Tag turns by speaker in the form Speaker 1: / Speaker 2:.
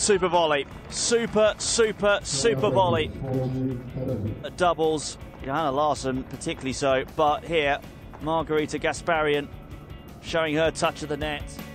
Speaker 1: Super volley. Super volley. Doubles. Johanna Larsson particularly so. But here, Margarita Gasparyan showing her touch of the net.